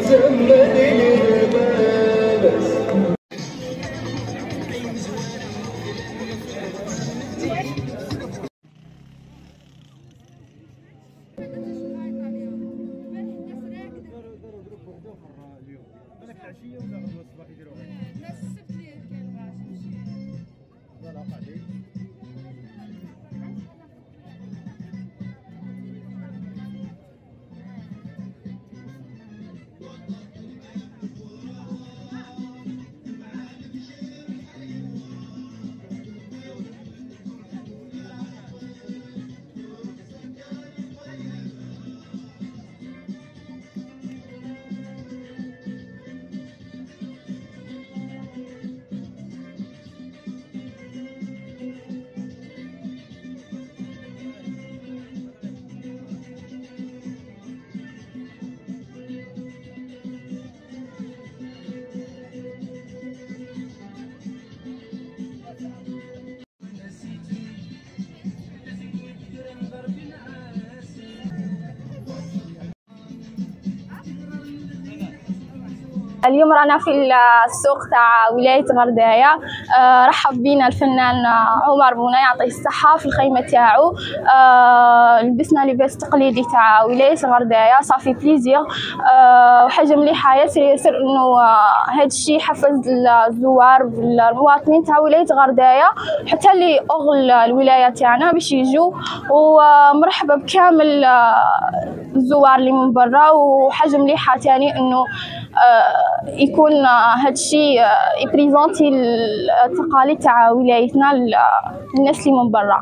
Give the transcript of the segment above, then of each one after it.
اليوم رانا في السوق تاع ولاية غرداية. رحب بينا الفنان عمر بونا يعطيه الصحة في الخيمة تاعو. لبسنا لباس تقليدي تاع ولاية غرداية، صافي بليزير وحاجة مليحة ياسر ياسر انه هذا الشيء حفز الزوار والمواطنين تاع ولاية غرداية حتى اللي اغل الولاية تاعنا باش يجوا، ومرحبا بكامل الزوار اللي من برا. وحاجة مليحة تاني انه يكون هذا الشيء يبريزونتي التقاليد تاع ولايتنا للناس اللي من برا.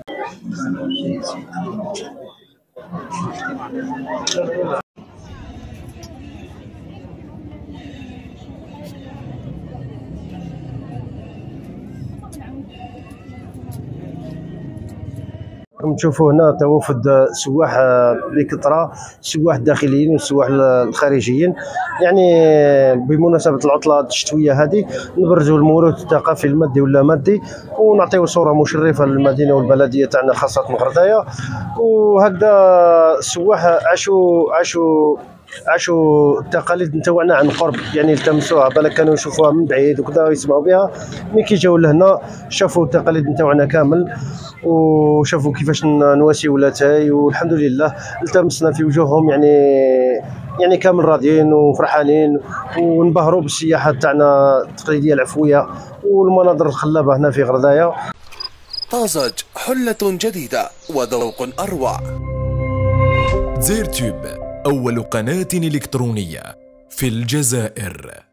نشوفوا هنا توافد سواح بكثره، سواح الداخليين والسواح الخارجيين، يعني بمناسبه العطله الشتويه هذه نبرزوا الموروث الثقافي المادي ولا مادي، ونعطيو صوره مشرفه للمدينه والبلديه تاعنا خاصه غردايه. وهكذا السواح عاشوا التقاليد نتاعنا عن قرب، يعني التمسوها بالك كانوا يشوفوها من بعيد وكذا ويسمعوا بها. ملي كي جاو لهنا شافوا التقاليد نتاعنا كامل وشافوا كيفاش نواسيو ولاتاي، والحمد لله التمسنا في وجوههم، يعني كامل راضيين وفرحانين، ونبهروا بالسياحه تاعنا التقليديه العفويه والمناظر الخلابه هنا في غردايه. طازج حلة جديدة وذوق أروع. زيرتوب أول قناة إلكترونية في الجزائر.